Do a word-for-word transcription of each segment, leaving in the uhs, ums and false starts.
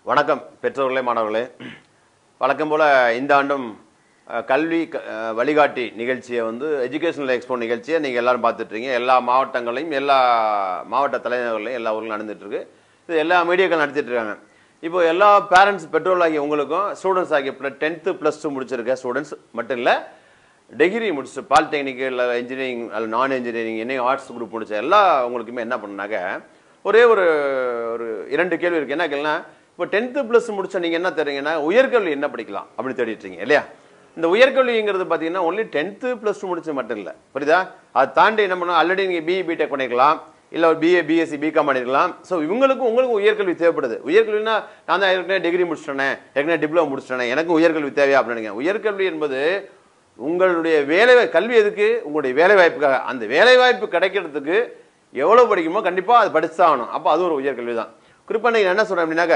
வணக்கம் பெற்றோர்களே மாணவர்களே. வழக்கம் போல் இந்த ஆண்டும் கல்வி வழிகாட்டி நிகழ்ச்சியை வந்து எஜுகேஷனல் எக்ஸ்போ நிகழ்ச்சியை நீங்கள் எல்லோரும் பார்த்துட்ருக்கீங்க. எல்லா மாவட்டங்களையும் எல்லா மாவட்ட தலைநகர்களையும் எல்லா ஊர்களும் நடந்துகிட்ருக்கு. இது எல்லா மீடியாக்கள் நடத்திட்டுருக்காங்க. இப்போ எல்லா பேரண்ட்ஸ் பெற்றோர்கள் ஆகிய உங்களுக்கும் ஸ்டூடெண்ட்ஸ் ஆகிய டென்த்து ப்ளஸ் டூ முடிச்சிருக்க ஸ்டூடெண்ட்ஸ் மட்டும் இல்லை, டிகிரி முடிச்சு பாலிடெக்னிக்கு இல்லை இன்ஜினியரிங் அல்ல நான் இன்ஜினியரிங் என்ன ஆர்ட்ஸ் குரூப் முடிச்ச எல்லா உங்களுக்குமே என்ன பண்ணாக்க ஒரே ஒரு ஒரு இரண்டு கேள்வி இருக்குது. என்ன கேள்வினா, இப்போ டென்த்து ப்ளஸ் முடிச்ச நீங்கள் என்ன தெரியுங்கன்னா உயர்கல்வி என்ன படிக்கலாம் அப்படின்னு தேடிட்டுருங்க இல்லையா? இந்த உயர்கல்விங்கிறது பார்த்தீங்கன்னா ஒன்லி டென்த்து ப்ளஸ் டூ முடிச்சு மட்டும் இல்லை, புரியுதா? அதை தாண்டி என்ன பண்ணலாம், ஆல்ரெடி நீங்கள் பிஇ பிடெக் பண்ணிக்கலாம், இல்லை ஒரு பிஏ பிஎஸ்சி பிகாம் பண்ணிருக்கலாம். ஸோ இவங்களுக்கும் உங்களுக்கும் உயர்கல்வி தேவைப்படுது. உயர்கல்வினா நான் தான் ஏற்கனவே டிகிரி முடிச்சிட்டேனே, ஏற்கனவே டிப்ளமோ முடிச்சிட்டேனே, எனக்கும் உயர்கல்வி தேவையா அப்படின்னு. உயர்கல்வி என்பது உங்களுடைய வேலை கல்வி எதுக்கு, உங்களுடைய வேலை வாய்ப்புக்காக. அந்த வேலை வாய்ப்பு கிடைக்கிறதுக்கு எவ்வளோ படிக்குமோ கண்டிப்பாக அது படிச்சு தான் ஆகணும். அப்போ அது ஒரு உயர்கல்வி தான். குறிப்பாக நீங்கள் என்ன சொல்கிறேன் அப்படின்னாக்க,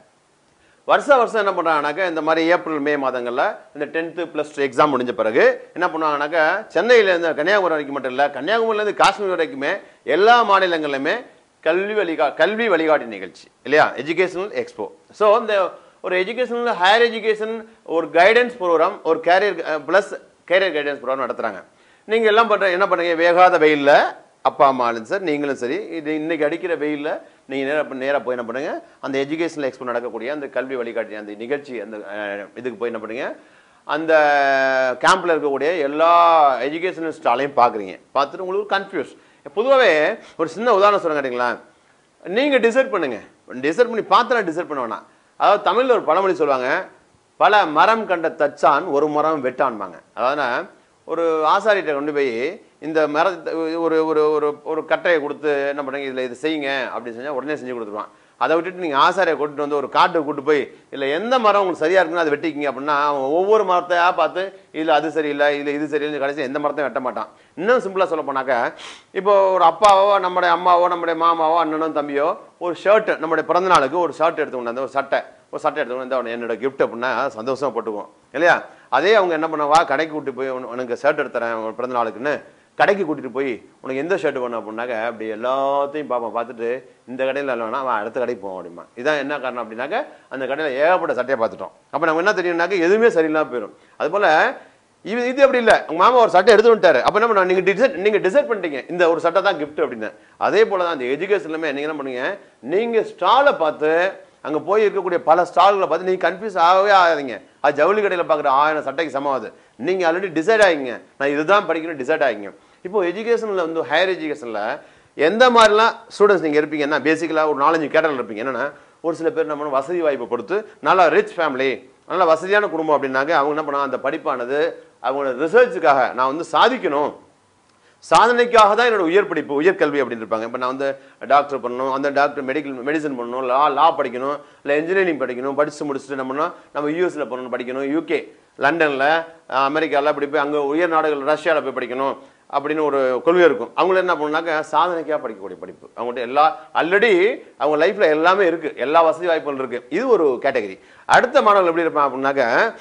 வருஷம் வருஷம் என்ன பண்ணுறாங்கனாக்கா இந்த மாதிரி ஏப்ரல் மே மாதங்களில் இந்த டென்த்து ப்ளஸ் டூ எக்ஸாம் முடிஞ்ச பிறகு என்ன பண்ணுவாங்கனாக்கா சென்னையிலேருந்து கன்னியாகுமரி வரைக்கும் மட்டும் இல்லை, கன்னியாகுமரியிலேருந்து காஷ்மீர் வரைக்குமே எல்லா மாநிலங்களிலுமே கல்வி வழிகா கல்வி வழிகாட்டி நிகழ்ச்சி இல்லையா, எஜுகேஷனல் எக்ஸ்போ. ஸோ இந்த ஒரு எஜுகேஷனல் ஹையர் எஜுகேஷன் ஒரு கைடன்ஸ் ப்ரோக்ராம், ஒரு career plus career guidance programme நடத்துகிறாங்க. நீங்கள் எல்லாம் பண்ணுற என்ன பண்ணுறீங்க, வேகாத வெயிலில் அப்பா அம்மாலும் சார் நீங்களும் சரி, இது இன்னைக்கு அடிக்கிற வெயிலில் நீங்கள் நேராக நேராக போய் என்ன பண்ணுங்க, அந்த எஜுகேஷனல் எக்ஸ்போ நடக்கக்கூடிய அந்த கல்வி வழிகாட்டி அந்த நிகழ்ச்சி அந்த இதுக்கு போய் என்ன பண்ணுங்க, அந்த கேம்பில் இருக்கக்கூடிய எல்லா எஜுகேஷனல் ஸ்டாலையும் பார்க்குறீங்க. பார்த்துட்டு உங்களுக்கு கன்ஃபியூஸ். பொதுவாகவே ஒரு சின்ன உதாரணம் சொல்லுங்க கேட்டிங்களா, நீங்கள் டிசைட் பண்ணுங்க, டிசைட் பண்ணி பார்த்துலாம் டிசைட் பண்ண வேணாம். அதாவது தமிழில் ஒரு பழமொழி சொல்லுவாங்க, பல மரம் கண்ட தச்சான் ஒரு மரம் வெட்டான்பாங்க. அதாவது ஒரு ஆசாரிகிட்ட கொண்டு போய் இந்த மரத்தை ஒரு ஒரு ஒரு ஒரு கட்டையை கொடுத்து என்ன பண்ணுறீங்க, இதில் இது செய்யுங்க அப்படின்னு செஞ்சால் உடனே செஞ்சு கொடுத்துருவான். அதை விட்டுட்டு நீங்கள் ஆசாரியை கூட்டிட்டு வந்து ஒரு காட்டுக்கு கூட்டு போய் இல்லை எந்த மரம் உங்களுக்கு சரியாக இருக்குன்னு அதை வெட்டிக்கிங்க அப்படின்னா அவன் ஒவ்வொரு மரத்தையாக பார்த்து இதில் அது சரியில்லை இல்லை இது சரியில்லை கடைசி எந்த மரத்தையும் வெட்ட மாட்டான். இன்னும் சிம்பிளாக சொல்ல போனாக்கா, இப்போ ஒரு அப்பாவோ நம்முடைய அம்மாவோ நம்முடைய மாமாவோ அண்ணனோ தம்பியோ ஒரு ஷர்ட்டு நம்முடைய பிறந்த நாளுக்கு ஒரு ஷர்ட் எடுத்துக்கொண்டு அந்த ஒரு சட்டை ஒரு சட்டை எடுத்துக்கொண்டு வந்து என்னோட கிஃப்ட் அப்படின்னா சந்தோஷமாக போட்டுக்குவோம் இல்லையா? அதே அவங்க என்ன பண்ணுவா, கடைக்கு கூட்டிட்டு போய் உனக்கு ஷர்ட் எடுத்துறேன் ஒரு பிறந்த நாளுக்குன்னு கடைக்கு கூட்டிகிட்டு போய் உனக்கு எந்த ஷர்ட் வேணும் அப்படின்னாக்க அப்படி எல்லாத்தையும் பார்ப்போம். பார்த்துட்டு இந்த கடையில் இல்லைனா அவன் அடுத்த கடைக்கு போவோம் அப்படிமா. இதான் என்ன காரணம் அப்படின்னாக்க அந்த கடையில் ஏகப்பட்ட சட்டையை பார்த்துட்டோம். அப்போ நம்ம என்ன தெரியும்னாக்க எதுவுமே சரியில்லாமல் போயிடும். அதுபோல் இது இது அப்படி இல்லை, உங்கள் மாமா ஒரு சட்டை எடுத்து விட்டாரு, அப்போ என்ன பண்ண நீங்கள் டிசைட் நீங்கள் டிசைட் பண்ணிட்டீங்க இந்த ஒரு சட்டை தான் கிஃப்ட் அப்படின்னு. அதே போல் தான் அந்த எஜுகேஷன்லுமே நீங்கள் என்ன பண்ணுங்க, நீங்கள் ஸ்டாலை பார்த்து அங்கே போய் இருக்கக்கூடிய பல ஸ்டால்களை பார்த்து நீங்கள் கன்ஃபியூஸ் ஆகவே ஆகாதீங்க. அது ஜவுளி கடையில் பார்க்குற ஆயிரம் சட்டைக்கு சமமாகுது. நீங்கள் ஆல்ரெடி டிசைட் ஆகிங்க, நான் இதுதான் படிக்கணும் டிசைட் ஆகிங்க. இப்போ எஜுகேஷனில் வந்து ஹையர் எஜுகேஷனில் எந்த மாதிரிலாம் ஸ்டூடெண்ட்ஸ் நீங்கள் இருப்பீங்கன்னா பேசிக்கலாக ஒரு நாலஞ்சு கேட்டகரியில் இருப்பீங்க. என்னென்னா, ஒரு சில பேர் நம்ம வசதி வாய்ப்பை பொறுத்து நல்ல ரிச் ஃபேமிலி நல்ல வசதியான குடும்பம் அப்படின்னாக்க அவங்க என்ன பண்ணால் அந்த படிப்பானது அவங்களோட ரிசர்ச்சுக்காக நான் வந்து சாதிக்கணும், சாதனைக்காக தான் என்னோட உயர் படிப்பு உயர்கல்வி அப்படின்னு இருப்பாங்க. இப்போ நான் வந்து டாக்டர் பண்ணணும், அந்த டாக்டர் மெடிக்கல் மெடிசன் பண்ணணும், லா லா படிக்கணும், இல்லை இன்ஜினியரிங் படிக்கணும், படித்து முடிச்சுட்டு நம்மனா நம்ம யூஎஸில் போகணும் படிக்கணும், யூகே லண்டனில் அமெரிக்காவில் அப்படி போய் அங்கே உயர் நாடுகள் ரஷ்யாவில் போய் படிக்கணும் அப்படின்னு ஒரு கொள்கை இருக்கும். அவங்கள என்ன பண்ணாக்க சாதனைக்காக படிக்கக்கூடிய படிப்பு. அவங்கள்ட்ட எல்லா ஆல்ரெடி அவங்க லைஃப்பில் எல்லாமே இருக்குது, எல்லா வசதி வாய்ப்புகள் இருக்குது. இது ஒரு கேட்டகரி. அடுத்த மாணவர்கள் எப்படி இருப்பாங்க அப்படின்னாக்க,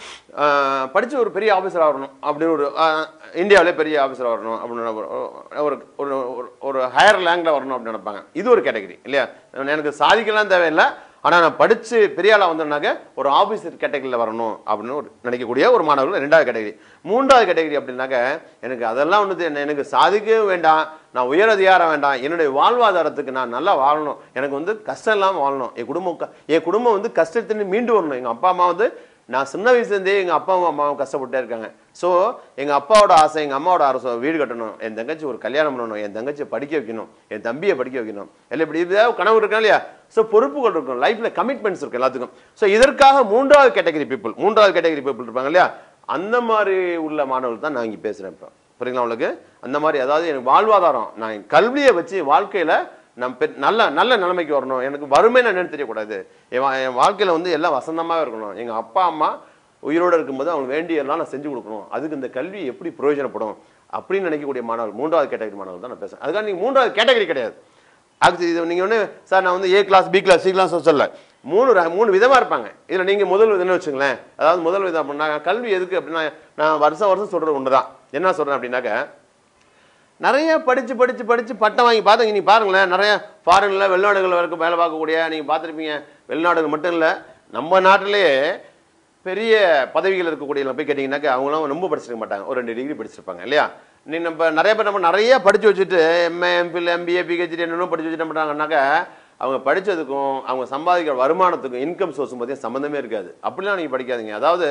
படித்து ஒரு பெரிய ஆஃபீஸராக வரணும் அப்படின்னு ஒரு இந்தியாவிலே பெரிய ஆஃபீஸராக வரணும் அப்படின்னு ஒரு ஒரு ஒரு ஹையர் லேங்கில் வரணும் அப்படின்னு நினைப்பாங்க. இது ஒரு கேட்டகரி இல்லையா? எனக்கு சாதிக்கலாம் தேவையில்லை, ஆனால் நான் படித்து பெரிய ஆளாக வந்தோம்னாக்க ஒரு ஆஃபீஸர் கேட்டகரியில் வரணும் அப்படின்னு ஒரு நினைக்கக்கூடிய ஒரு மாணவர்கள் ரெண்டாவது கேட்டகரி. மூன்றாவது கேட்டகரி அப்படின்னாக்க, எனக்கு அதெல்லாம் ஒன்று எனக்கு சாதிக்கவும் வேண்டாம், நான் உயர் அதிகாரம் வேண்டாம், என்னுடைய வாழ்வாதாரத்துக்கு நான் நல்லா வாழணும், எனக்கு வந்து கஷ்டம் இல்லாமல் வாழணும், என் குடும்பம் என் குடும்பம் வந்து கஷ்டத்தின்னு மீண்டு வரணும். எங்கள் அப்பா அம்மா வந்து நான் சின்ன வயசுலேருந்தே எங்கள் அப்பாவும் அம்மாவும் கஷ்டப்பட்டே இருக்காங்க. ஸோ எங்கள் அப்பாவோட ஆசை எங்கள் அம்மாவோட ஆசை வீடு கட்டணும், என் தங்கச்சி ஒரு கல்யாணம் பண்ணணும், என் தங்கச்சியை படிக்க வைக்கணும், என் தம்பியை படிக்க வைக்கணும், இல்லை இப்படி இப்படியாவது கனவு இருக்கா இல்லையா? ஸோ பொறுப்புகள் இருக்கும், லைஃப்பில் கமிட்மெண்ட்ஸ் இருக்கும் எல்லாத்துக்கும். ஸோ இதற்காக மூன்றாவது கேட்டகரி பீப்புள் மூன்றாவது கேட்டகரி பீப்புள் இருப்பாங்க இல்லையா? அந்த மாதிரி உள்ள மாணவர்கள் தான் நான் இங்கே பேசுகிறேன். இப்போ புரியுங்களா உங்களுக்கு? அந்த மாதிரி அதாவது எனக்கு வாழ்வாதாரம், நான் கல்வியை வச்சு வாழ்க்கையில் நான் பெ நல்ல நல்ல நிலைமைக்கு வரணும், எனக்கு வறுமைன்னு என்னன்னு தெரியக்கூடாது, என் என் வாழ்க்கையில் வந்து எல்லாம் வசந்தமாகவே இருக்கணும், எங்கள் அப்பா அம்மா உயிரோடு இருக்கும்போது அவங்க வேண்டியெல்லாம் நான் செஞ்சு கொடுக்கணும், அதுக்கு இந்த கல்வி எப்படி பிரயோஜனப்படும் அப்படின்னு நினைக்கக்கூடிய மாணவர்கள் மூன்றாவது கேட்டகரி மாணவர்கள் தான் நான் பேசுகிறேன். அதுக்காக நீங்கள் மூன்றாவது கேட்டகரி கிடையாது. அது இது நீங்கள் ஒன்று சார் நான் வந்து A class B class C class சொல்ல மூணு மூணு விதமாக இருப்பாங்க. இதில் நீங்கள் முதல் விதம்னு வச்சுங்களேன். அதாவது முதல் விதம் அப்படின்னா கல்வி எதுக்கு அப்படின்னா, நான் வருஷம் வருஷம் சொல்கிறது ஒன்று தான். என்ன சொல்கிறேன் அப்படின்னாக்க, நிறைய படித்து படித்து படித்து பட்டம் வாங்கி பார்த்தீங்க. நீங்கள் பாருங்களேன், நிறைய ஃபாரினில் வெளிநாடுகளில் வரைக்கும் வேலை பார்க்கக்கூடிய நீங்கள் பார்த்துருப்பீங்க. வெளிநாடுகள் மட்டும் இல்லை, நம்ம நாட்டிலேயே பெரிய பதவிகள் இருக்கக்கூடியவங்க போய் கேட்டிங்கன்னாக்கா அவங்களாம் ரொம்ப படிச்சிருக்க மாட்டாங்க, ஒரு ரெண்டு டிகிரி படிச்சிருப்பாங்க இல்லையா. நீ நம்ம நிறைய பேர் நம்ம நிறைய படித்து வச்சுட்டு எம்ஏ எம்பில் எம்பிஏ பிஹெச்டி என்னென்ன படித்து வச்சுட்டு பண்ணுறாங்கன்னாக்கா அவங்க படித்ததுக்கும் அவங்க சம்பாதிக்கிற வருமானத்துக்கும் இன்கம் சோர்ஸும் பார்த்தீங்கன்னா சம்மந்தமே இருக்காது. அப்படிலாம் நீங்கள் படிக்காதீங்க. அதாவது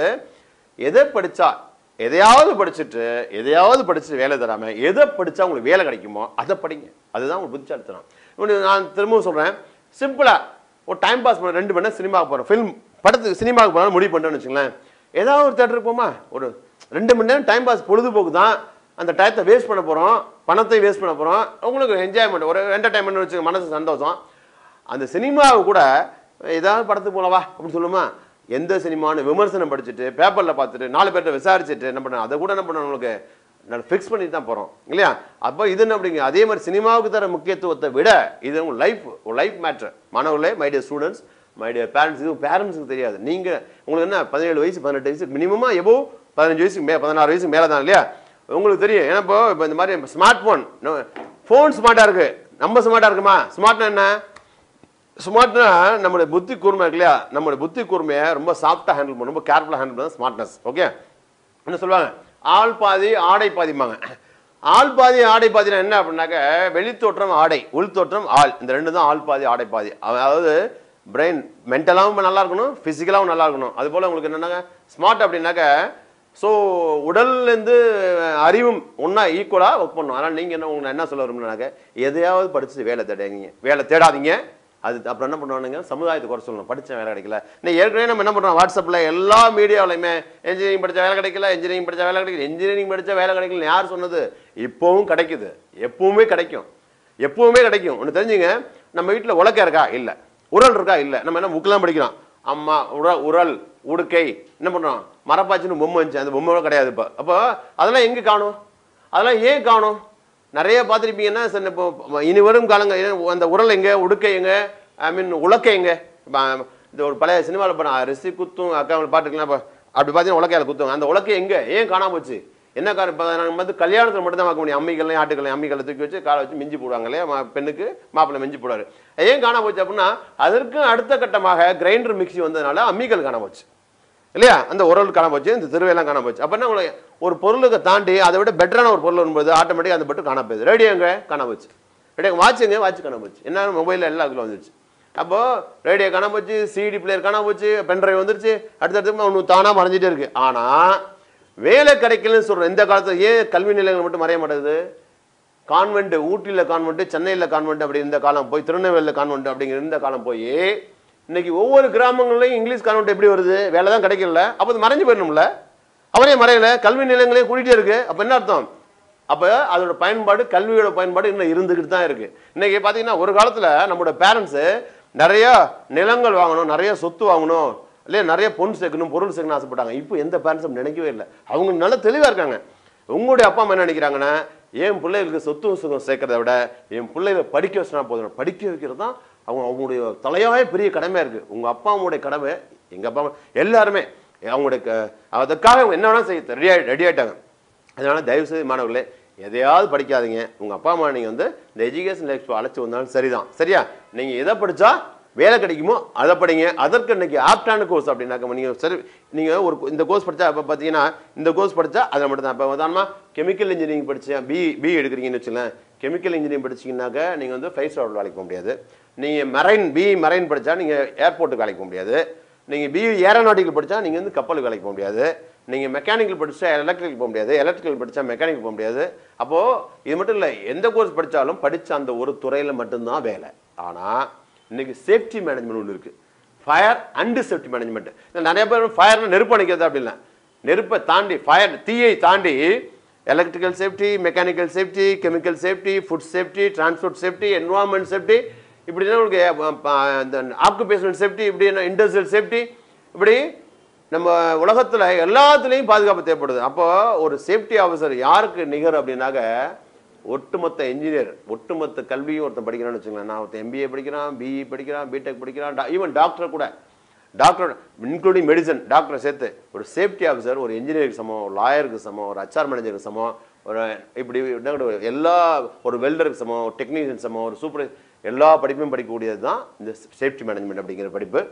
எதை படித்தா எதையாவது படிச்சுட்டு எதையாவது படிச்சுட்டு வேலை தராமல் எதை படித்தா உங்களுக்கு வேலை கிடைக்குமோ அதை படிங்க. அதுதான் உங்களுக்கு புத்திசாலித்தனம். இப்படி நான் திரும்பவும் சொல்கிறேன், சிம்பிளாக ஒரு டைம் பாஸ் பண்ண ரெண்டு மணி நேரம் சினிமாவுக்கு போகிறோம், ஃபிலிம் படத்துக்கு சினிமாவுக்கு போனாலும் முடிவு பண்ணுறேன்னு வச்சுங்களேன். ஏதாவது ஒரு தேட்டருக்கு போமா, ஒரு ரெண்டு மணி நேரம் டைம் பாஸ் பொழுதுபோக்கு தான். அந்த டயத்தை வேஸ்ட் பண்ண போகிறோம், பணத்தை வேஸ்ட் பண்ண போகிறோம், உங்களுக்கு என்ஜாய்மெண்ட் ஒரு என்டர்டைன்மெண்ட் வச்சு மனசு சந்தோஷம். அந்த சினிமாவை கூட ஏதாவது படத்துக்கு போகலவா அப்படின்னு சொல்லுமா, எந்த சினிமான்னு விமர்சனம் படிச்சுட்டு பேப்பரில் பார்த்துட்டு நாலு பேர்கிட்ட விசாரிச்சுட்டு என்ன பண்ண அதை கூட என்ன பண்ண உங்களுக்கு நான் ஃபிக்ஸ் பண்ணிட்டு தான் போகிறோம் இல்லையா. அப்போ இது என்ன அப்படிங்க, அதே மாதிரி சினிமாவுக்கு தர முக்கியத்துவத்தை விட இது உங்கள் லைஃப் ஒரு லைஃப் மேட்ரு. மாணவர்களே, my dear students, my dear parents, இது பேரண்ட்ஸுக்கு தெரியாது. நீங்கள் உங்களுக்கு என்ன பதினேழு வயசு பதினெட்டு வயசு மினிமமாக எவ்வளோ பதினஞ்சு வயசுக்கு மே பதினாறு வயசுக்கு மேலே தான் இல்லையா உங்களுக்கு தெரியும். ஏன்னா இப்போ இப்போ இந்த மாதிரி ஸ்மார்ட் ஃபோன் ஃபோன் ஸ்மார்ட்டாக இருக்குது, நம்ம ஸ்மார்ட்டாக இருக்குமா? ஸ்மார்ட்னா என்ன? ஸ்மார்ட்னா நம்மளுடைய புத்தி கூர்மை இருக்கு இல்லையா, நம்மளுடைய புத்தி கூர்மையை ரொம்ப சாஃப்டாக ஹேண்டில் பண்ணணும், ரொம்ப கேர்ஃபுல்லாக ஹேண்டில் பண்ணணும் ஸ்மார்ட்னஸ். ஓகே, என்ன சொல்லுவாங்க, ஆள் பாதி ஆடை பாதிப்பாங்க. ஆள் பாதி ஆடை பாதினா என்ன அப்படின்னாக்க வெளித்தோற்றம் ஆடை, உள்தோற்றம் ஆள், இந்த ரெண்டு தான் ஆள் பாதி ஆடை பாதி. அதாவது பிரெயின் மென்டலாகவும் நல்லா இருக்கணும், ஃபிசிக்கலாகவும் நல்லா இருக்கணும். அது போல் உங்களுக்கு என்னன்னாக்க ஸ்மார்ட் அப்படின்னாக்க ஸோ உடல்லேருந்து அறிவும் ஒன்றா ஈக்குவலாக ஒர்க் பண்ணணும். அதனால் நீங்கள் என்ன உங்களுக்கு என்ன சொல்ல விரும்புனாக்க எதையாவது படிச்சுட்டு வேலை தேடாதீங்க, வேலை தேடாதீங்க. அது அப்புறம் என்ன பண்ணுவானுங்க, சமுதாயத்தை குறை சொல்லணும், படித்த வேலை கிடைக்கல. இன்னும் ஏற்கனவே நம்ம என்ன பண்ணுறோம், வாட்ஸ்அப்பில் எல்லா மீடியாவிலையுமே இன்ஜினியரிங் படித்த வேலை கிடைக்கல, இன்ஜினியரிங் படித்த வேலை கிடைக்கல, இன்ஜினியரிங் படித்த வேலை கிடைக்கல. யார் சொன்னது? இப்போவும் கிடைக்குது, எப்பவுமே கிடைக்கும், எப்பவுமே கிடைக்கும். ஒன்று தெரிஞ்சுங்க, நம்ம வீட்டில் உலக்க இருக்கா? இல்லை. உரல் இருக்கா? இல்லை. நம்ம என்ன புக்கெலாம் படிக்கிறோம், அம்மா உர உரல் உடுக்கை என்ன பண்ணுறோம், மரப்பாச்சின்னு பொம்மை வந்துச்சு, அந்த பொம்மை கிடையாது இப்போ. அப்போ அதெல்லாம் எங்கே காணும்? அதெல்லாம் ஏன் காணும்? நிறைய பார்த்துருப்பீங்கன்னா சார், இப்போ இனி வரும் காலங்கள் அந்த உரல் எங்கே, உடுக்கை எங்கே, ஐ மீன் உலக்கை எங்கே? இந்த ஒரு பழைய சினிமாவில் பண்ண அரிசி குத்தும் அக்கா பாட்டுக்கலாம், இப்போ அப்படி பார்த்தீங்கன்னா உலக்கையால் குத்தும், அந்த உலக்கை எங்கே, ஏன் காணாம போச்சு? என்ன காரணம்? இப்போ நம்ம வந்து கல்யாணத்தில் மட்டும் தான் பார்க்க முடியும், அம்மிகள்லையும் ஆட்டுக்களையும் அம்மிகளை தூக்கி வச்சு காலை வச்சு மிஞ்சி போடுவாங்க இல்லையா, பெண்ணுக்கு மாப்பிள்ளை மிஞ்சி போடுவார். ஏன் காணாம போச்சு அப்படின்னா அதற்கு அடுத்த கட்டமாக கிரைண்டர் மிக்சி வந்ததுனால அம்மிகள் காணாம போச்சு இல்லையா, அந்த உரல் காண போச்சு, இந்த திருவையெல்லாம் காண போச்சு. அப்போ என்ன உங்களுக்கு ஒரு பொருளுக்கு தாண்டி அதை விட பெட்டரான ஒரு பொருள் வரும்போது ஆட்டோமேட்டிக்காக அந்த பட்டு காண போகுது. ரேடியோ எங்கே? காண போச்சு. ரேடியோ வாட்சுங்க, வாட்ச் காண போச்சு. என்ன மொபைலில் எல்லா அதுக்குள்ள வந்துச்சு. அப்போது ரேடியோ காண போச்சு, சிடி பிளேயர் காண போச்சு, பென்ட்ரைவ் வந்துருச்சு, அடுத்தடுத்து ஒன்று தானாக மறைஞ்சிட்டே இருக்கு. ஆனால் வேலை கிடைக்கலன்னு சொல்கிறோம் இந்த காலத்தில். ஏன் கல்வி நிலையங்கள் மட்டும் மறைய மாட்டேங்குது? கான்வென்ட், ஊட்டியில் கான்வென்ட், சென்னையில் கான்வென்ட் அப்படி இருந்த காலம் போய், திருநெல்வேலியில் கான்வென்ட் அப்படிங்கிற இருந்த காலம் போய் இன்னைக்கு ஒவ்வொரு கிராமங்களையும் இங்கிலீஷ் கான்வென்ட் எப்படி வருது? வேலை தான் கிடைக்கல, அப்போ அது மறைஞ்சு போயிடணும்ல. அவரே மறையல, கல்வி நிலையங்களே கூட்டிகிட்டே இருக்கு. அப்போ என்ன அர்த்தம்? அப்போ அதோட பயன்பாடு, கல்வியோட பயன்பாடு இன்னும் இருந்துக்கிட்டு தான் இருக்கு. இன்னைக்கு பார்த்தீங்கன்னா ஒரு காலத்தில் நம்மளோட பேரண்ட்ஸு நிறைய நிலங்கள் வாங்கணும், நிறைய சொத்து வாங்கணும் இல்லையா, நிறைய பொன் சேர்க்கணும், பொருள் சேர்க்கணும் ஆசைப்பட்டாங்க. இப்போ எந்த பேரண்ட்ஸும் நினைக்கவே இல்லை. அவங்க நல்ல தெளிவாக இருக்காங்க. உங்களுடைய அப்பா அம்மா என்ன நினைக்கிறாங்கன்னா, என் பிள்ளைகளுக்கு சொத்து சுகம் சேர்க்கறத விட என் பிள்ளைகளை படிக்க வச்சுனா போதும். படிக்க வைக்கிறது தான் அவங்க அவங்களுடைய தலையாய பெரிய கடமையாக இருக்குது. உங்கள் அப்பா அம்மாவுடைய கடமை, எங்கள் அப்பா அம்மா எல்லாருமே அவங்களுடைய அதற்காக அவங்க என்ன வேணால் செய்ய ரெடி ஆகி ரெடி ஆகிட்டாங்க. அதனால் தயவுசெய்து மாணவர்களே எதையாவது படிக்காதீங்க. உங்கள் அப்பா அம்மா நீங்கள் வந்து இந்த எஜுகேஷன் லைஃப் அழைச்சி வந்தாலும் சரிதான், சரியா? நீங்கள் எதை படித்தா வேலை கிடைக்குமோ அதை படிங்க. அதற்கு இன்னைக்கு ஆப்டான கோர்ஸ் அப்படின்னாக்க நீங்கள் சரி, நீங்கள் ஒரு இந்த கோர்ஸ் படித்தா இப்போ பார்த்தீங்கன்னா இந்த கோர்ஸ் படித்தா அதில் மட்டும் தான். இப்போ உதாரணமாக கெமிக்கல் இன்ஜினியரிங் படித்தேன், பி பி எடுக்கிறீங்கன்னு வச்சுங்களேன். கெமிக்கல் இன்ஜினியரிங் படிச்சிங்கனாக்க நீங்கள் வந்து ஃபைவ் ஸ்டார் வேலைக்கு போக முடியாது. நீங்கள் மரைன் பி மரைன் படித்தா நீங்கள் ஏர்போர்ட்டுக்கு வேலைக்கு போக முடியாது. நீங்கள் பி ஏரோநாட்டிக்கல் படித்தா நீங்கள் வந்து கப்பலுக்கு வேலைக்கு போக முடியாது. நீங்கள் மெக்கானிக்கல் படித்தா எலக்ட்ரிக்கல் போக முடியாது, எலக்ட்ரிக்கல் படித்தா மெக்கானிக்கல் போக முடியாது. அப்போது இது மட்டும் இல்லை, எந்த கோர்ஸ் படித்தாலும் படித்த அந்த ஒரு துறையில் மட்டும்தான் வேலை. ஆனால் இன்னைக்கு சேஃப்டி மேனேஜ்மெண்ட் ஒன்று இருக்குது, ஃபயர் அண்டு சேஃப்டி மேனேஜ்மெண்ட். நிறைய பேர் ஃபயர்னா நெருப்பு அணைக்கிறது அப்படின்னா, நெருப்பை தாண்டி ஃபயர் தீயை தாண்டி electrical safety, mechanical safety, chemical safety, food safety, transport safety, environment safety, இப்படின்னா உங்களுக்கு இந்த ஆக்குபேஷனல் சேஃப்டி, இப்படி இண்டஸ்ட்ரியல் சேஃப்டி, இப்படி நம்ம உலகத்தில் எல்லாத்துலேயும் பாதுகாப்பு தேவைப்படுது. அப்போ ஒரு சேஃப்டி ஆஃபீஸர் யாருக்கு நிகர் அப்படின்னாக்க ஒட்டுமொத்த இன்ஜினியர், ஒட்டுமொத்த கல்வியும் ஒருத்தன் படிக்கிறான்னு வச்சுங்களேன். நான் ஒருத்தன் எம்பிஏ படிக்கிறான், பிஇ படிக்கிறான், பிடெக் படிக்கிறான், ஈவன் டாக்டர் கூட, டாக்டர் இன்க்ளூடிங் மெடிசன் டாக்டரை சேர்த்து ஒரு சேஃப்டி ஆஃபீஸர் ஒரு இன்ஜினியருக்கு சமம், ஒரு லாயருக்கு சமம், ஒரு ஹெச்ஆர் மேனேஜருக்கு சமம், ஒரு இப்படி எல்லா ஒரு வெல்டருக்கு சமம், ஒரு டெக்னீஷியன் சமம், ஒரு சூப்பர் எல்லா படிப்பையும் படிக்கக்கூடியது தான் இந்த சேஃப்டி மேனேஜ்மெண்ட் அப்படிங்கிற படிப்பு.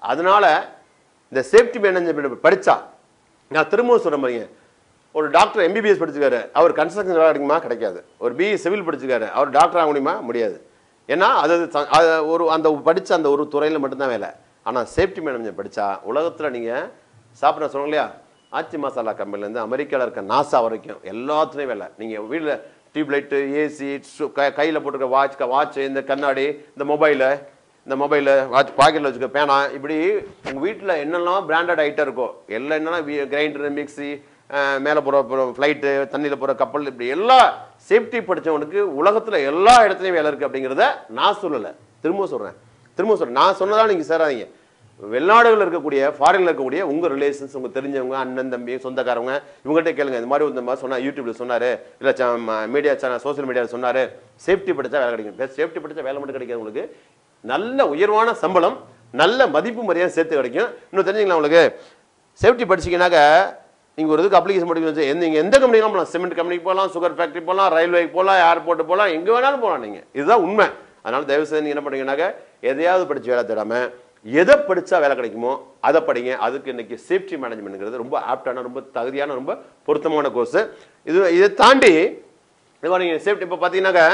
அதனால இந்த சேஃப்டி மேனேஜ்மெண்ட் படித்தா நான் திரும்பவும் சொல்ல மாதிரிங்க ஒரு டாக்டர் எம்பிபிஎஸ் படிச்சிருக்காரு அவர் கன்ஸ்ட்ரக்ஷன் வேலை கிடைக்குமா கிடைக்காது ஒரு பிஇ சிவில் படிச்சிருக்காரு அவர் டாக்டர் ஆக முடியுமா முடியாது ஏன்னா அது ஒரு அந்த படித்த அந்த ஒரு துறையில் மட்டும்தான் வேலை ஆனால் சேஃப்டி மேனேஜ்மெண்ட் படித்தா உலகத்தில் நீங்கள் சாப்பிட்ற சொல்லுங்க இல்லையா ஆச்சி மசாலா கம்பெனிலேருந்து அமெரிக்காவில் இருக்க நாசா வரைக்கும் எல்லாத்துலேயும் வேலை நீங்கள் வீட்டில் டியூப்லைட்டு ஏசி கையில் போட்டுருக்க வாட்ச் வாட்ச் இந்த கண்ணாடி இந்த மொபைலு இந்த மொபைலு வாட்ச் பாக்கெட்டில் வச்சுக்க பேனா இப்படி உங்கள் வீட்டில் என்னெல்லாம் பிராண்டட் ஐட்டம் இருக்கோ எல்லாம் என்னென்னா கிரைண்டரு மிக்சி மேலே போகிற ஃப்ளைட்டு தண்ணியில் போகிற கப்பல் இப்படி எல்லா சேஃப்டி படித்தவனுக்கு உலகத்தில் எல்லா இடத்துலையும் வேலை இருக்குது அப்படிங்கிறத நான் சொல்லலை திரும்ப சொல்கிறேன் திரும்ப சொல்கிறேன் நான் சொன்னதால் நீங்கள் சேராதீங்க வெளிநாடுகளில் இருக்கக்கூடிய ஃபாரினில் இருக்கக்கூடிய உங்கள் ரிலேஷன்ஸ் உங்கள் தெரிஞ்சவங்க அண்ணன் தம்பி சொந்தக்காரவங்க இவங்ககிட்ட கேளுங்க இந்த மாதிரி இந்த மாதிரி சொன்னால் யூடியூப்பில் சொன்னார் இல்லை மீடியா சேனல் சோசியல் மீடியாவில் சொன்னார் சேஃப்டி படித்தா வேலை கிடைக்கும் சேஃப்டி படித்தா வேலை மட்டும் கிடைக்காது உங்களுக்கு நல்ல உயர்வான சம்பளம் நல்ல மதிப்பு மரியாதை சேர்த்து கிடைக்கும் இன்னும் தெரிஞ்சுங்களா உங்களுக்கு சேஃப்டி படிச்சிங்கனாக்க நீங்கள் ஒரு இதுக்கு அப்ளிகேஷன் பண்ணி வச்சு நீங்கள் எந்த கம்பெனிலாம் போகலாம் சிமெண்ட் கம்பெனிக்கு போகலாம் சுகர் ஃபேக்ட்ரி போகலாம் ரயில்வேக்கு போகலாம் ஏர்போர்ட்டு போகலாம் எங்கே வேணாலும் போகலாம் நீங்கள் இதுதான் உண்மை அதனால் தயவு செய்து நீங்கள் என்ன பண்ணுறீங்கன்னாக்க எதையாவது படித்து வேலை தேடாமல் எதை படித்தா வேலை கிடைக்குமோ அதை படிங்க அதுக்கு இன்னைக்கு சேஃப்டி மேனேஜ்மெண்ட்ங்கிறது ரொம்ப ஆப்டான ரொம்ப தகுதியான ரொம்ப பொருத்தமான கோர்ஸ் இது இதை தாண்டி இப்போ நீங்கள் சேஃப்டி இப்போ பார்த்தீங்கன்னாக்க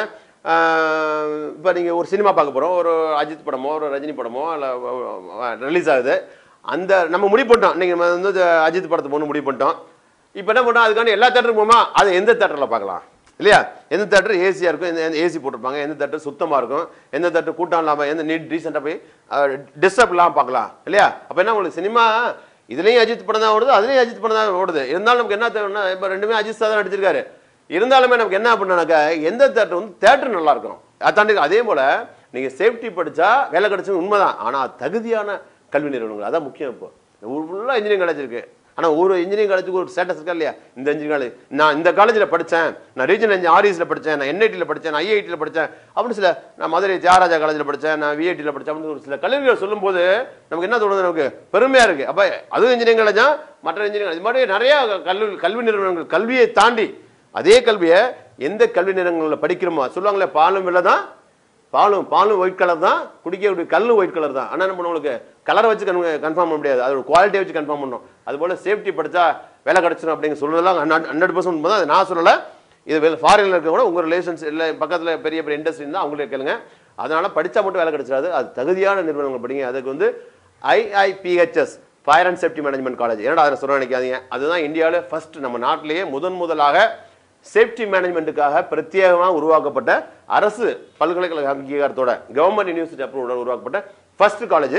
இப்போ நீங்கள் ஒரு சினிமா பார்க்க போகிறோம் ஒரு அஜித் படமோ ஒரு ரஜினி படமோ இல்லை ரிலீஸ் ஆகுது அந்த நம்ம முடிவு பண்ணிட்டோம் நீங்கள் வந்து அஜித் படத்தை போகணும் முடிவு பண்ணிட்டோம் இப்போ என்ன பண்ணோம் அதுக்காண்டி எல்லா தேட்டருக்கும் போமா அதை எந்த தேட்டரில் பார்க்கலாம் இல்லையா எந்த தேட்டர் ஏசியாக இருக்கும் எந்த ஏசி போட்டிருப்பாங்க எந்த தேட்டர் சுத்தமாக இருக்கும் எந்த தேட்டர் கூட்டம் இல்லாமல் எந்த நீட் ரீசெண்டாக போய் டிஸ்டர்ப் இல்லாமல் பார்க்கலாம் இல்லையா அப்போ என்ன உங்களுக்கு சினிமா இதுலேயும் அஜித் படம் தான் ஓடுது அதுலேயும் அஜித் படம் தான் ஓடுது இருந்தாலும் நமக்கு என்ன தேவைன்னா இப்போ ரெண்டுமே அஜித் தான் நடிச்சிருக்காரு இருந்தாலுமே நமக்கு என்ன பண்ணாக்கா எந்த தேட்டர் வந்து தேட்டர் நல்லா இருக்கும் அதை தாண்டி அதே போல் நீங்கள் சேஃப்டி படித்தா வேலை கிடைச்சது உண்மைதான் ஆனால் தகுதியான கல்வி நிறுவனங்கள் அதான் முக்கியம் இப்போ ஃபுல்லாக இன்ஜினியரிங் காலேஜ் இருக்குது ஆனால் ஒரு இன்ஜினியரிங் காலேஜுக்கு ஒரு ஸ்டேட்டஸ் இருக்கா இல்லையா இந்த இன்ஜினியரிங் காலேஜ் நான் இந்த காலேஜில் படித்தேன் நான் ரீஜனல் இன்ஜினியர் ஆர்இஸில் படித்தேன் நான் என்ஐடியில் படித்தேன் நான் ஐஐடியில் படித்தேன் அப்படின்னு சில நான் மதுரை தியாகராஜா காலேஜில் படித்தேன் நான் விஐடியில் படித்தேன் அப்படின்னு ஒரு சில கல்லூரிகள் சொல்லும்போது நமக்கு என்ன தோணுது நமக்கு பெருமையாக இருக்குது அப்போ அதுவும் இன்ஜினியரிங் காலேஜா மற்ற இன்ஜினியரிங் இது மாதிரி நிறையா கல்வி கல்வி நிறுவனங்கள் கல்வியை தாண்டி அதே கல்வியை எந்த கல்வி நிறுவனங்களில் படிக்கிறோமோ சொல்லுவாங்களே பாலும் இல்லை தான் பாலும் பாலும் ஒயிட் கலர் தான் குடிக்கக்கூடிய கல்லும் ஒயிட் கலர் தான் ஆனால் என்ன பண்ணுவோம் கலரை வச்சு கன் கன்ஃபார்ம் பண்ண முடியாது அதோட குவாலிட்டியை வச்சு கன்ஃபார்ம் பண்ணணும் அதுபோல் சேஃப்டி படித்தா வேலை கிடச்சிடும் அப்படிங்க சொல்றதெல்லாம் ஹண்ட்ரட் பர்சன்ட் தான் நான் சொல்லலை இது ஃபாரினில் இருக்க கூட உங்கள் ரிலேஷன்ஸ் இல்லை பக்கத்தில் பெரிய பெரிய இண்டஸ்ட்ரி இருந்தால் அவங்களே கேளுங்க அதனால் படித்தா மட்டும் வேலை கிடைச்சாது அது தகுதியான நிறுவனங்கள் படிங்க அதுக்கு வந்து IIPHS fire and safety management college ஏன்னா அதை சொல்ல நினைக்காதீங்க அதுதான் இந்தியாவில் ஃபர்ஸ்ட் நம்ம நாட்டிலேயே முதன் முதலாக சேஃப்டி மேனேஜ்மெண்ட்டுக்காக பிரத்யேகமாக உருவாக்கப்பட்ட அரசு பல்கலைக்கழக அங்கீகாரத்தோட கவர்மெண்ட் யூனிவர்சிட்டி அப்ரூவல் உருவாக்கப்பட்ட ஃபர்ஸ்ட் காலேஜ்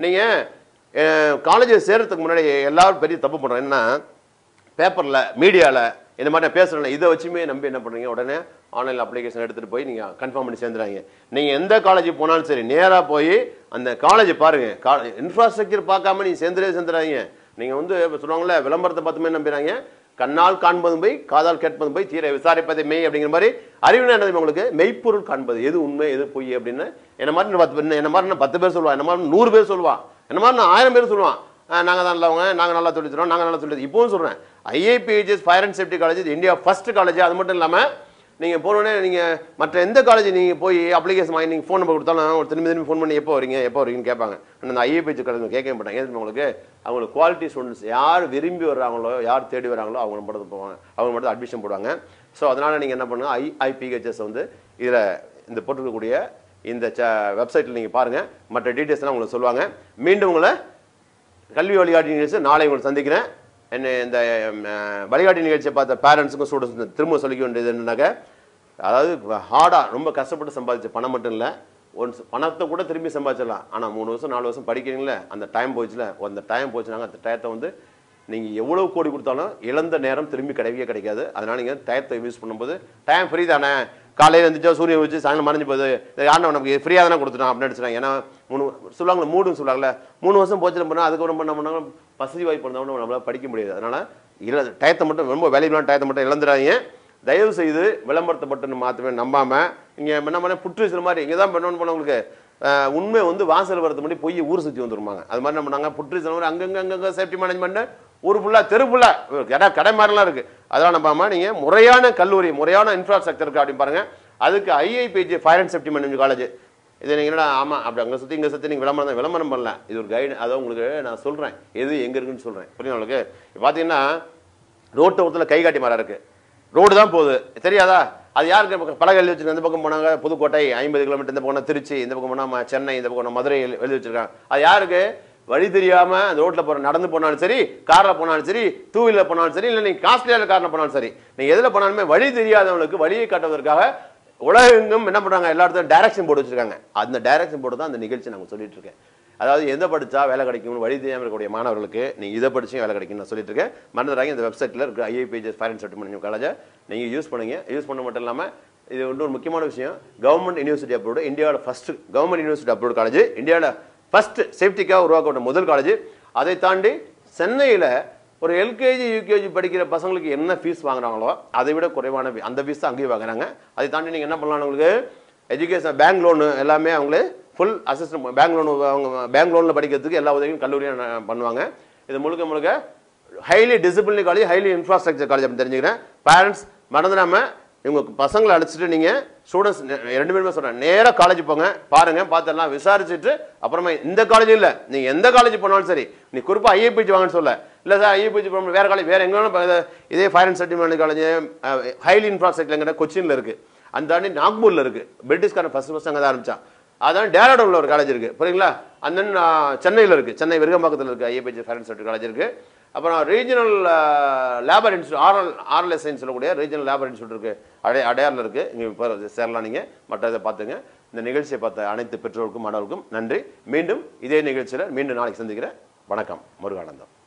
நீங்கள் காலேஜில் சேர்றதுக்கு முன்னாடி எல்லாரும் பெரிய தப்பு பண்ணுறோம் என்னன்னா பேப்பரில் மீடியாவில் இந்த மாதிரி நான் பேசுகிறேன் இதை வச்சுமே நம்பி என்ன பண்ணுறீங்க உடனே ஆன்லைன் அப்ளிகேஷன் எடுத்துகிட்டு போய் நீங்கள் கன்ஃபார்ம் பண்ணி சேர்ந்துறாங்க நீங்கள் எந்த காலேஜுக்கு போனாலும் சரி நேராக போய் அந்த காலேஜை பாருங்கள் கா இன்ஃப்ராஸ்ட்ரக்சர் பார்க்காம நீங்கள் சேர்ந்துடே சேர்ந்துறாங்க நீங்கள் வந்து சொல்லுவாங்களே விளம்பரத்தை பார்த்துமே நம்புறாங்க கண்ணால் காண்பதும் போய் காதால் கேட்பதும் போய் தீர விசாரிப்பதை மெய் அப்படிங்கிற மாதிரி அறிவு என்னது உங்களுக்கு மெய்ப்பொருள் காண்பது எது உண்மை எது பொய் அப்படின்னு என்ன மாதிரி பத்து என்ன மாதிரி பத்து பேர் சொல்லுவான் என்ன மாதிரி நூறு பேர் சொல்லுவான் என்ன மாதிரி நான் ஆயிரம் பேர் சொல்லுவான் நாங்கள் தான் நல்லவங்க நாங்கள் நல்லா சொல்லி தரோம் நாங்கள் நல்லா சொல்லி இப்போவும் சொல்கிறேன் IIPHS fire and safety college India first college அது மட்டும் இல்லாமல் நீங்கள் போனோடனே நீங்கள் மற்ற எந்த காலேஜ் நீங்கள் போய் அப்ளிகேஷன் வாங்கி நீங்கள் ஃபோன் நம்பர் கொடுத்தாலும் ஒரு திரும்பி திரும்பி ஃபோன் பண்ணி எப்போ வரீங்க எப்போ வரீங்கன்னு கேட்பாங்க அந்த ஐஏபிஹெச் காலேஜ் கேட்க மாட்டாங்க ஏன் உங்களுக்கு அவங்களுக்கு குவாலிட்டி ஸ்டூடெண்ட்ஸ் யார் விரும்பி வர்றாங்களோ யார் தேடி வராங்களோ அவங்க மட்டும் போவாங்க அவங்க மட்டும் அட்மிஷன் போடுவாங்க ஸோ அதனால் நீங்கள் என்ன பண்ணுங்கள் ஐஐபிஹெச்எஸ் வந்து இதில் இந்த போட்டிருக்கக்கூடிய இந்த வெப்சைட்டில் நீங்கள் பாருங்கள் மற்ற டீட்டெயில்ஸ்லாம் உங்களுக்கு சொல்லுவாங்க மீண்டும் உங்களை கல்வி வழிகாட்டி நிகழ்ச்சி நாளை உங்களை சந்திக்கிறேன் என்ன இந்த வழிகாட்டி நிகழ்ச்சியை பார்த்த பேரண்ட்ஸுக்கும் ஸ்டூடெண்ட்ஸுக்கும் திரும்ப சொல்லிக்க வேண்டியது என்னன்னாக்க அதாவது ஹார்டாக ரொம்ப கஷ்டப்பட்டு சம்பாதிச்ச பணம் மட்டும் இல்லை ஒன்ஸ் பணத்தை கூட திரும்பி சம்பாதிச்சிடலாம் ஆனால் மூணு வருஷம் நாலு வருஷம் படிக்கிறீங்களே அந்த டைம் போச்சுல அந்த டைம் போச்சுனாங்க அந்த டயத்தை வந்து நீங்கள் எவ்வளோ கோடி கொடுத்தாலும் இழந்த நேரம் திரும்பி கிடைக்கவே கிடைக்காது அதனால் நீங்கள் டயத்தை யூஸ் பண்ணும்போது டைம் ஃப்ரீ தானே காலையில் இருந்துச்சா சூரியன் வச்சு சாயங்காலம் மறைஞ்சு போகுது ஆண்டவன் நமக்கு ஃப்ரீயாக தானே கொடுத்துட்டான் அப்படின்னு நினச்சிட்டாங்க ஏன்னா மூணு சொல்லுவாங்களே மூடுன்னு சொல்லுவாங்கல்ல மூணு வருஷம் போச்சு பண்ணால் அதுக்கப்புறம் பண்ண பண்ணாங்க வசதி வாய்ப்பு இருந்தாலும் நம்மளால் படிக்க முடியாது அதனால் இழ டயத்தை மட்டும் ரொம்ப வேலையிலான டயத்தை மட்டும் இழந்துடாதீங்க தயவு செய்து விளம்பரத்தை மட்டும் மாற்றவே நம்பாமல் இங்கே என்ன பண்ண புற்றுச்சல் மாதிரி இங்கே தான் பண்ணணும் போனவங்களுக்கு உண்மை வந்து வாசல் வரது முன்னாடி போய் ஊர் சுற்றி வந்துருமாங்க அது மாதிரி என்ன பண்ணாங்க புற்றுச்சல் மாதிரி அங்கங்கே அங்கங்கே சேஃப்டி மேனேஜ்மெண்ட்டு ஊர் ஃபுல்லாக தெரு ஃபுல்லாக கடை கடை மாதிரிலாம் இருக்குது அதெல்லாம் நம்பாமல் நீங்கள் முறையான கல்லூரி முறையான இன்ஃப்ராஸ்ட்ரக்சர் இருக்குது அப்படின்னு பாருங்கள் அதுக்கு IIPH fire and safety management college இதை நீங்கள் என்ன ஆமாம் அப்படி அங்கே சுற்றி இங்கே சுற்றி நீங்கள் விளம்பரம் தான் விளம்பரம் பண்ணல, இது ஒரு கைடு. அதை உங்களுக்கு நான் சொல்கிறேன் எது எங்கே இருக்குன்னு சொல்கிறேன், புரியும் உங்களுக்கு. பார்த்தீங்கன்னா ரோட்டு ஒருத்தில் கை காட்டி மரம் இருக்குது, ரோடு தான் போகுது தெரியாதா, அது யாருக்கு பலகை எழுதி வச்சிருக்காங்க. இந்த பக்கம் போனாங்க புதுக்கோட்டை ஐம்பது கிலோமீட்டர், இந்த பக்கம் திருச்சி, இந்த பக்கம் போனால் சென்னை, இந்த பக்கம் மதுரை எழுதி வச்சிருக்காங்க. அது யாருக்கு? வழி தெரியாம அந்த ரோட்ல போற நடந்து போனாலும் சரி, கார்ல போனாலும் சரி, டூ வீலர் போனாலும் சரி, இல்லை நீங்க காஸ்ட்லியான கார்ல போனாலும் சரி, நீங்க எதுல போனாலுமே வழி தெரியாதவங்களுக்கு வழியை காட்டுவதற்காக உலகெங்கும் என்ன பண்றாங்க, எல்லா இடத்துலையும் டைரக்ஷன் போர்டு வச்சிருக்காங்க. அந்த டைரக்ஷன் போர்டு தான் அந்த நிகழ்ச்சி நாங்கள் சொல்லிட்டு இருக்கேன். அதாவது எதை படிச்சா வேலை கிடைக்கும்னு வழி தெரியாமல் இருக்கக்கூடிய மாணவர்களுக்கு நீங்க இதை படிச்சும் வேலை கிடைக்கும்னு நான் சொல்லிட்டு இருக்கேன். மறந்துடாங்க, இந்த வெப்சைட்ல இருக்க IAPGS fire and safety management காலேஜை நீங்க யூஸ் பண்ணுங்க. யூஸ் பண்ண மட்டும் இல்லாம இது ஒன்று ஒரு முக்கியமான விஷயம், கவர்மெண்ட் யூனிவர்சிட்டி அப்ரூவ்டு, இந்தியாவோட first government university approved college, இந்தியாவோட ஃபர்ஸ்ட் சேஃப்டிக்காக உருவாக்கப்பட்ட முதல் காலேஜ். அதை தாண்டி சென்னையில் ஒரு எல்கேஜி யூகேஜி படிக்கிற பசங்களுக்கு என்ன ஃபீஸ் வாங்குறாங்களோ அதை விட குறைவான அந்த ஃபீஸ் தான் அங்கேயும் வாங்குறாங்க. அதை தாண்டி நீங்கள் என்ன பண்ணலாம், உங்களுக்கு எஜுகேஷன் பேங்க் லோனு எல்லாமே அவங்களே ஃபுல் அசிஸ்டன்ட் பேங்க் லோனு, அவங்க பேங்க் லோனில் படிக்கிறதுக்கு எல்லா உதவியும் கல்லூரியும் பண்ணுவாங்க. இது முழுக்க முழுக்க highly disciplinary college, highly infrastructure college அப்படின்னு தெரிஞ்சுக்கிறேன். பேரண்ட்ஸ் மறந்துடாமல் இவங்க பசங்களை அழைச்சிட்டு நீங்கள் ஸ்டூடெண்ட்ஸ் ரெண்டு பேருமே சொல்கிறேன், நேராக காலேஜ் போங்க, பாருங்கள், பார்த்தெல்லாம் விசாரிச்சுட்டு அப்புறமா இந்த காலேஜ் இல்லை நீங்கள் எந்த காலேஜ் போனாலும் சரி, நீ குறிப்பாக ஐஏபிஜி வாங்கன்னு சொல்ல, இல்லை சார் ஐஏபிஜி போகணும் வேறு காலேஜ் வேறு எங்கேனாலும் இதே fire and safety management college highly infrastructure கொச்சினில் இருக்குது, அந்த தாண்டி நாக்பூரில் இருக்குது, பிரிட்டிஷ்காரன் ஃபஸ்ட் ஃபஸ்ட் அங்கே தான் ஆரம்பித்தான். அதான் டேராடூனில் ஒரு காலேஜ் இருக்குது, புரியுங்களா. அந்த சென்னையில் இருக்குது, சென்னை விருகம்பாக்கத்தில் இருக்குது IAPG fire and safety college இருக்குது. அப்புறம் ரீஜனல் லேபர் இன்ஸ்டியூட் ஆர்எல் ஆர்எல்எஸ்ஐன்னு சொல்லக்கூடிய ரீஜனல் லேபர் இன்ஸ்டியூட் இருக்குது, அடைய அடையாரில் இருக்குது. இங்கே இப்போ சேரலாம், நீங்கள் மற்ற இதை பார்த்துங்க. இந்த நிகழ்ச்சியை பார்த்த அனைத்து பெற்றோருக்கும் மாணவர்களுக்கும் நன்றி. மீண்டும் இதே நிகழ்ச்சியில் மீண்டும் நாளைக்கு சந்திக்கிறேன். வணக்கம். முருகானந்தம்.